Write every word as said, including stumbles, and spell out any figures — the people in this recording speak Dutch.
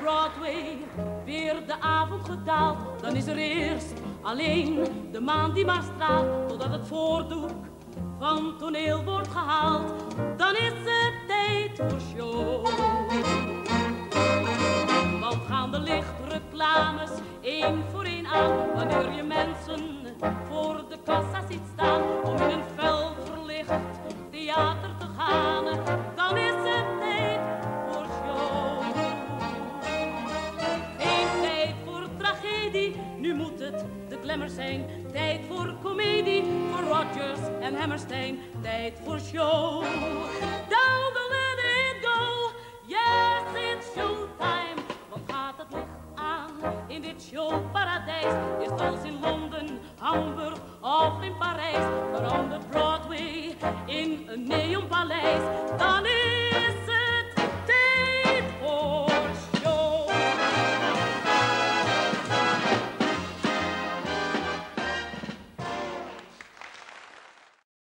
Broadway weer de avond gedaald, dan is er eerst alleen de maan die maar straalt, totdat het voordoek van toneel wordt gehaald. Dan is het tijd voor show. Want gaan de lichtreclames één voor één aan, wanneer je mensen voor de kassa ziet staan om in een fel verlicht theater te gaan, dan is het tijd voor show. Geen tijd voor tragedie, nu moet het de glamour zijn. Tijd voor komedie, voor Rodgers en Hammerstein. Tijd voor show. Down the let it go, yes it's showtime. Wat gaat het licht aan in dit showparadijs? Is het als in Londen, Hamburg of in Parijs? Verandert Broadway in een neonpaleis.